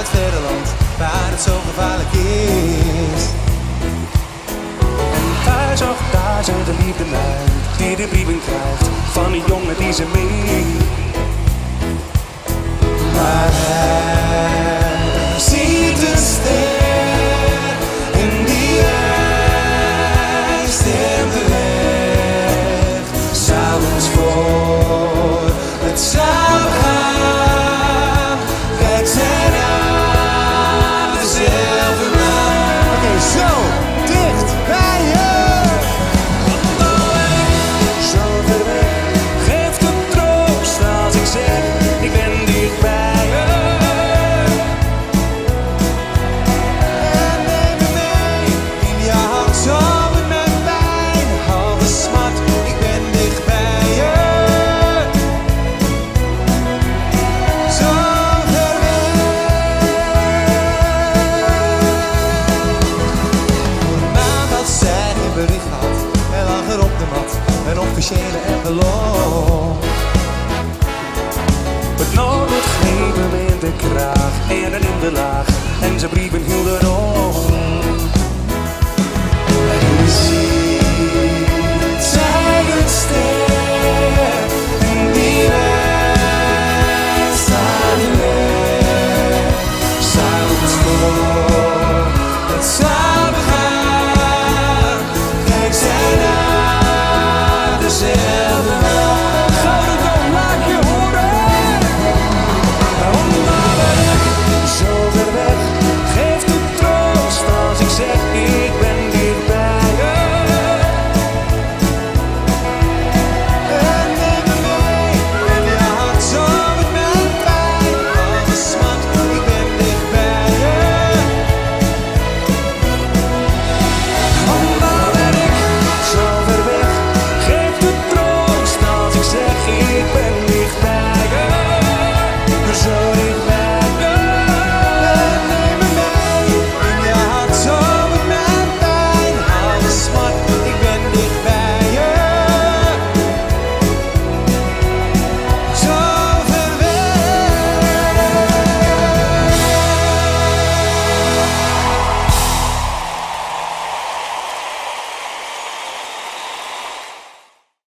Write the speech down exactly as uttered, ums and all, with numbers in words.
het verre land waar het zo gevaarlijk is. En thuis, och daar zijn de lieve lui die de brieven krijgt van een jongen die ze mee. Maar hij ziet een ster in die ijssterende weg. S'avonds voor het slapen gaan, kijkt zij naar dezelfde maan. Oké, okay, zo dicht bij je. Zo ver weg, geeft het troost als ik zeg, ik ben dichtbij. Een officiële envelop. Het noodlot greep hem in de kraag en in de laag en zijn brieven hielden op.